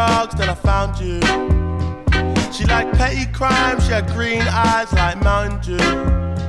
drugs, then I found you. She liked petty crime, she had green eyes like Mountain Dew.